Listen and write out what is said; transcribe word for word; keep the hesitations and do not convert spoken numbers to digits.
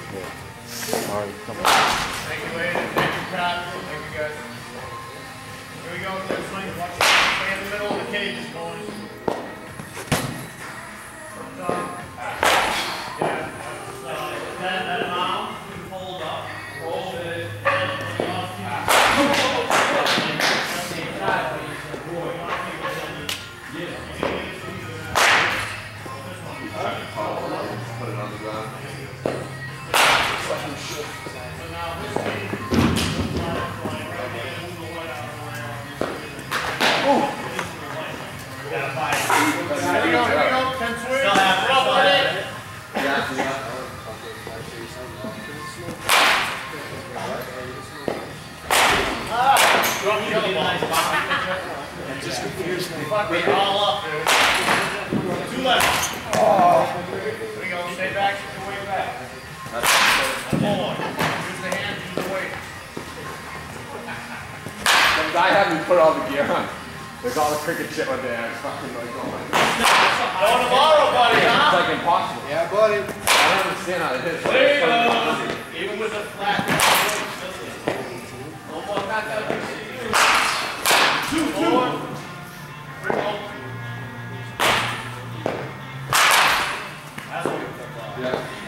Yeah. All right, come on. Thank you, ladies. Thank you, Pat. Thank you, guys. Here we go. Let's swing. Stay in the middle of the cages, boys. Yeah. So that, that arm can fold up. Roll it. Put it on the ground. Here we go, here we go. Ten swings. Still have it. Up on it. Yeah, yeah. Ah! Drop the other one. Just confused me. Fuck me all up, dude. Two left. Oh. Here we go. Stay back. Shift your weight back. One more. Use the hands. Use the weight. Some guy had me put all the gear on. There's all the cricket shit on there. It's fucking like, oh my god. Go tomorrow, buddy, huh? It's like impossible. Yeah, buddy. I don't understand how it is. Way up. Even with the flat. No more back up. Two, two. Bring home. That's what we put on. Yeah.